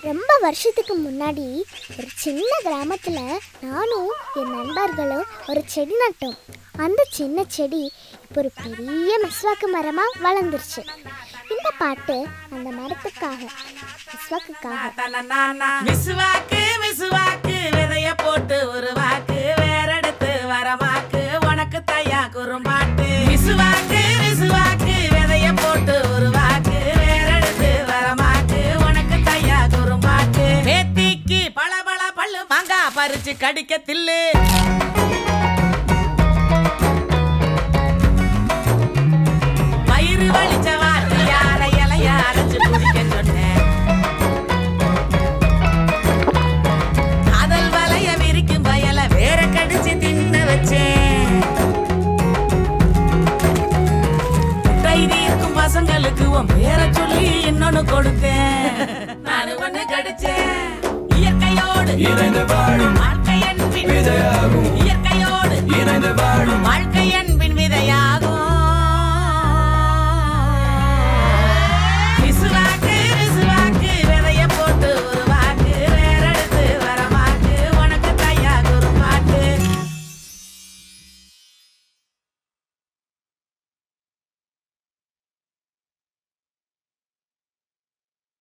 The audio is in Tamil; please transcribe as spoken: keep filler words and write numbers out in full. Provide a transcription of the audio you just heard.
ரொம்ப வருஷத்துக்கு முன்னாடி ஒரு சின்ன கிராமத்தில் நானும் என் நண்பர்களும் ஒரு செடி நட்டோம். அந்த சின்ன செடி இப்போ ஒரு பெரிய மிஸ்வாக்கு மரமாக வளர்ந்துருச்சு. இந்த பாட்டு அந்த மரத்துக்காக, மிஸ்வாக்குக்காக. மிஸ்வாக்கு மிஸ்வாக்கு விதைய போட்டு ஒரு வாக்கு வேறெடுத்து வரமாக்கு உனக்கு தையா குறும்பாட்டு. மிஸ்வாக்கு மிஸ்வாக்கு விதைய போட்டு ஒரு வாக்கு வேறெடுத்து வரமாக்கு உனக்கு தையா குறும்பாட்டு. பேத்திக்கு பல பல பல்லு மாங்கா பறிச்சு கடிக்க தில்லு. வயிறு வலிச்ச வாக்கு யார இலைய அரைச்சு குடிக்க சொன்னேன். காதல் வலைய விரிக்கும் பயல வேற கடிச்சு தின்ன வச்சேன். டைரி இருக்கும் பசங்களுக்கு உன் பேர சொல்லி இன்னொன்னு கொடுத்தேன். நானு ஒண்ணு கடிச்சேன். இயற்கையோடு வாழ்க்கை என்பின்